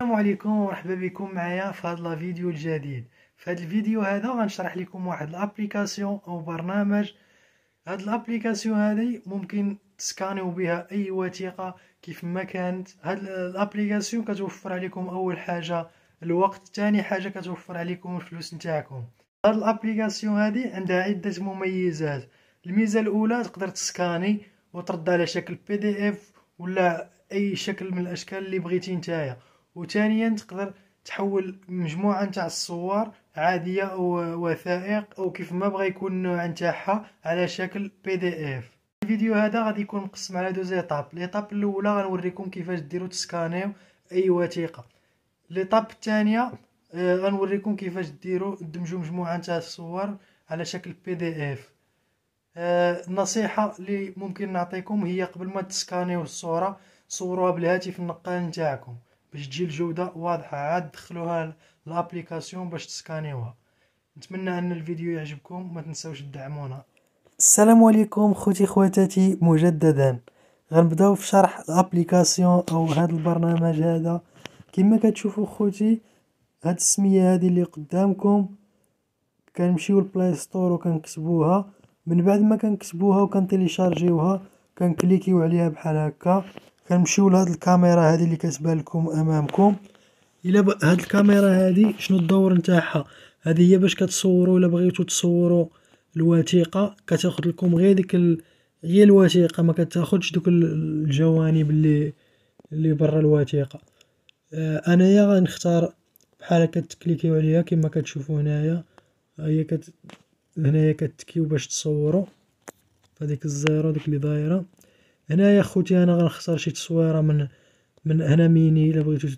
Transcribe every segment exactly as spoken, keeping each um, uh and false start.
السلام عليكم ومرحبا بكم معايا في هذا الفيديو الجديد. في هذا الفيديو هذا غنشرح لكم واحد الابليكاسيون او برنامج. هاد الابليكاسيون هذه ممكن تسكانيو بها اي وثيقه كيف ما كانت. هاد الابليكاسيون كتوفر عليكم اول حاجه الوقت، ثاني حاجه كتوفر عليكم الفلوس نتاعكم. هاد الابليكاسيون هذه عندها عده مميزات. الميزه الاولى تقدر تسكاني وترد على شكل بي دي اف ولا اي شكل من الاشكال اللي بغيتي نتايا، وثانيا تقدر تحول مجموعه نتاع الصور عاديه او وثائق او كيف ما بغى يكون النوع نتاعها على شكل بي دي اف. الفيديو هذا غادي يكون مقسم على دوز ايطاب. ليطاب الاولى غنوريكم كيفاش ديروا تسكانيو اي وثيقه. ليطاب الثانيه آه غنوريكم كيفاش ديروا دمجوا مجموعه نتاع الصور على شكل بي دي اف. آه النصيحه اللي ممكن نعطيكم هي قبل ما تسكانيو الصوره صوروها بالهاتف النقال نتاعكم باش تجي الجوده واضحه، عاد دخلوها الابليكاسيون باش تسكانيوها. نتمنى ان الفيديو يعجبكم، ما تنسوش تدعمونا. السلام عليكم خوتي خواتاتي مجددا. غنبداو في شرح الابليكاسيون او هذا البرنامج هذا. كما كتشوفوا خوتي هاد السميه هذه اللي قدامكم كنمشيو للبلاي ستور وكنكتبوها. من بعد ما كنكتبوها وكنتيليشارجيوها كنكليكيو عليها بحال هكا، كنمشيو لهاد الكاميرا هذه اللي كتبان لكم امامكم. الا ب... هاد الكاميرا هذه شنو الدور نتاعها؟ هذه هي باش كتصوروا الا بغيتو تصوروا الوثيقه كتاخذ لكم غير ديك ال... غير الوثيقه، ما كتاخذش دوك الجوانب اللي اللي برا الوثيقه. آه انايا غنختار بحال هكا تكليكيو عليها كما كتشوفوا هنايا. هي كت هنايا كتكيو باش تصوروا هذيك الزيرو ديك اللي دايره. هنايا خوتي انا غنختار شي تصويره من من هنا ميني الا بغيتو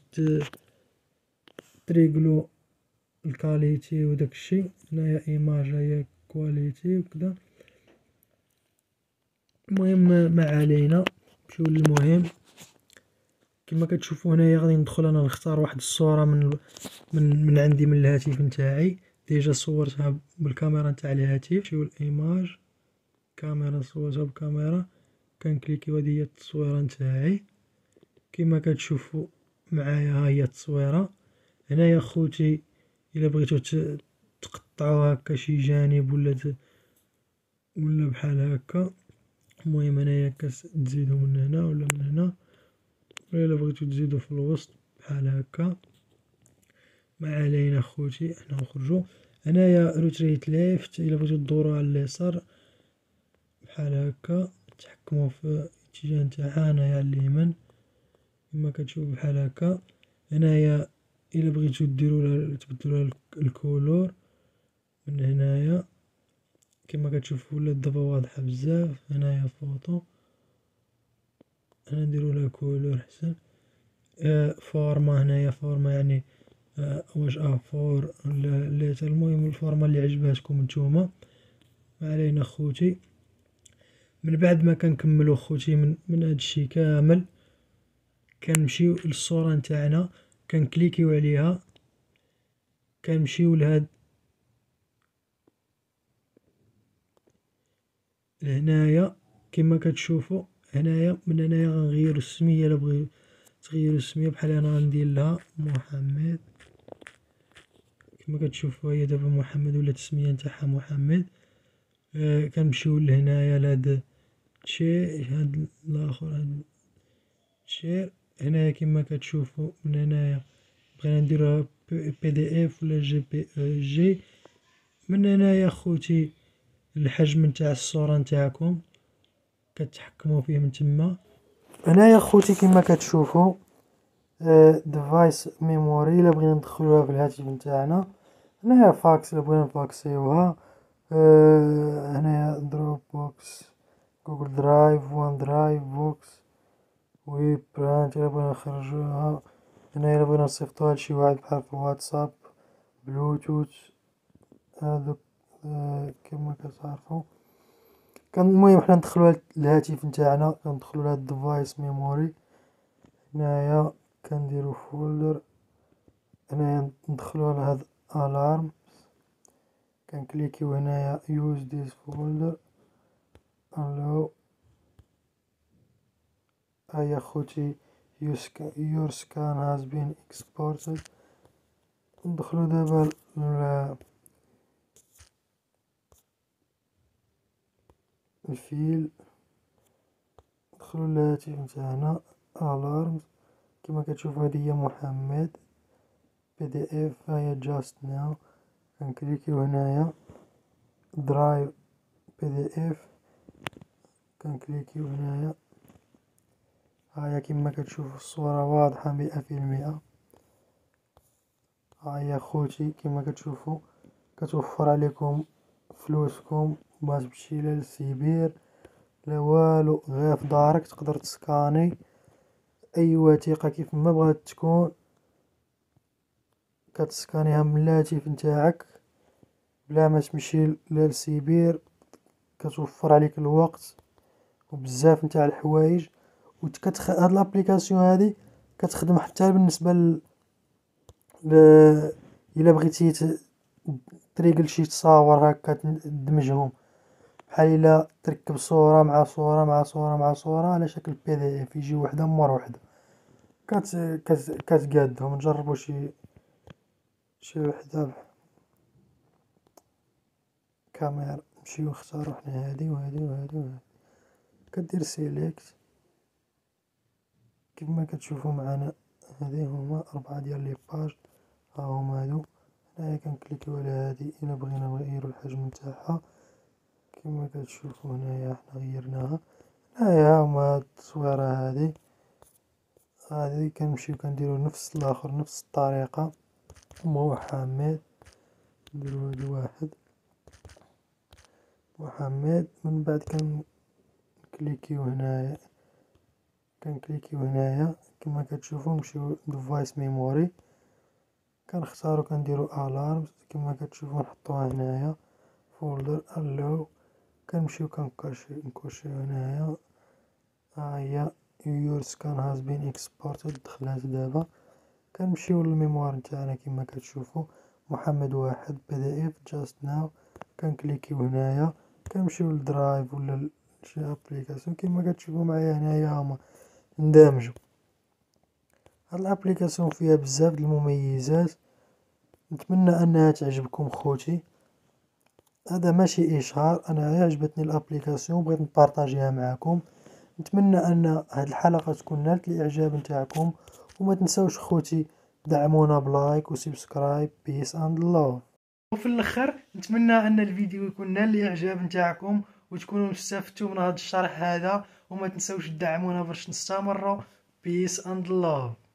تريقلو الكاليتي وداك الشيء. هنايا ايماج هي كواليتي وكذا. المهم ما علينا، نمشيو للمهم. كما كتشوفوا هنايا غادي ندخل انا نختار واحد الصوره من من من عندي من الهاتف نتاعي، ديجا صورتها بالكاميرا نتاع الهاتف. نمشيو للايماج كاميرا، صورتها بالكاميرا كنكليكيو هذه هي التصويره نتاعي. كما كتشوفوا معايا ها هي التصويره. هنايا خوتي الا بغيتو تقطعوا هكا شي جانب ولا ت... ولا بحال هكا. المهم هنايا كتزيدو من هنا ولا من هنا، ولا الا بغيتو تزيدو في الوسط بحال هكا. ما علينا خوتي، حنا نخرجو. هنايا روتريت ليفت الا بغيتو دورو على اليسار بحال هكا تحكموا في الاتجاه نتاعها. هنايا على اليمين كما كتشوف بحال هكا. هنايا الا بغيتو ديروا تبدلوا الكولور من هنايا كما كتشوفوا ولات دابا واضحه بزاف. هنايا فوطو، انا نديرو لها كولور حسن. آه فورما، هنايا فورما يعني آه واش اه فور ولا ليتر. المهم الفورما اللي عجباتكم نتوما. ما علينا خوتي. من بعد ما كنكملو خوتي من من هادشي كامل كنمشيو للصوره نتاعنا كنكليكيو عليها، كنمشيو لهاد لهنايا كما كتشوفوا. هنايا من هنايا غنغيروا السميه الا بغيو تغيروا السميه بحال انا غندير لها محمد. كما كتشوفوا هي دابا محمد ولات السميه نتاعها محمد. آه كنمشيو لهنايا لهاد تشي هاد الاخر هاد شير. هنايا كما كتشوفوا من هنايا بغينا نديروها بي دي اف ولا جي بي جي. من هنايا خوتي الحجم نتاع الصوره نتاعكم كتحكموا فيه من تما. هنايا خوتي كما كتشوفوا ديفايس ميموري الا بغينا ندخلوها في الهاتف نتاعنا. هنايا فاكس الا بغينا نفاكسيوها. أه هنايا دروب بوكس، جوجل درايف، وان درايف، بوكس، ويب برانش الا بغينا نخرجوها. هنايا الا بغينا نصيفطوها لشي واحد بحال في واتساب، بلوتوث. هادوك أه كما كتعرفوا كان. المهم حنا ندخلوها للهاتف نتاعنا كندخلو لهاد الديفايس ميموري. هنايا كنديرو فولدر. هنايا ندخلو لهاد الارم كنكليكيو هنايا يوز ديس فولدر الو. هيا خوتي your scan has been exported. ندخلو دابا الفيل، ندخلو للهاتف نتاعنا الارمز. كما كتشوفو هادي هي محمد بي دي اف. هاهي جاست ناو، كنكليكيو هنايا درايف بي دي اف، كنكليكيو هنايا. هاهي كما كتشوفو الصورة واضحة مئة في المئة. هاهي خوتي كما كتشوفو كتوفر عليكم فلوسكم، ما تمشي لا للسيبير لا والو، غير في دارك تقدر تسكاني اي وثيقة كيف ما بغات تكون، كتسكانيها من الهاتف نتاعك بلا ما تمشي لا للسيبير. كتوفر عليك الوقت وبزاف نتاع الحوايج. وكتخ... هاد لابليكاسيون هادي كتخدم حتى بالنسبة ل... ل... الا بغيتي ت... تريقل شي تصاور هكا تدمجهم، بحال الا تركب صورة مع صورة مع صورة مع صورة على شكل بي دي اف، يجي وحدة مور وحدة. كت كت كتقادهم. نجربو شي شي وحدة كاميرا. نمشيو نختارو حنا هادي وهادي وهادي وهادي، كدير سيليكت كيما كتشوفو معانا. هادي هما أربعة ديال لي باج، ها هما هادو. هنايا كنكليكيو على هادي الا بغينا نغيرو الحجم نتاعها. كما كتشوفو هنايا حنا غيرناها. هنايا ها هما هاد التصويرة هادي هادي كنمشيو كنديرو نفس الاخر نفس الطريقة. محمد نديرو هاد الواحد محمد. من بعد كنكليكيو هنايا كنكليكيو هنايا كما كتشوفو نمشيو ديفايس ميموري، كنختارو كنديرو الارمز. كما كتشوفو نحطوها هنايا فولدر الو. كنمشيو كنكوشي نكوشيو هنايا. ها هي your scan has been exported، دخلات دابا. كنمشيو للميموار نتاعنا كما كتشوفو محمد واحد بي دي اف جاست ناو. كنكليكيو هنايا كنمشيو للدرايف ولا شي ابليكاسيون كما كتشوفو معايا هنايا هما ندمجو. هاد الابليكاسيون فيها بزاف د المميزات، نتمنى انها تعجبكم خوتي. هذا ماشي اشهار، انا عجبتني الابليكاسيون بغيت نبارطاجيها معكم. نتمنى ان هاد الحلقه تكون نالت الاعجاب نتاعكم، وما تنساوش خوتي دعمونا بلايك وسبسكرايب. بيس اند لوف. وفي الاخر نتمنى ان الفيديو يكون نال الاعجاب نتاعكم وتكونوا استفدتوا من هذا الشرح هذا، وما تنساوش تدعمونا باش نستمروا. بيس اند لوف.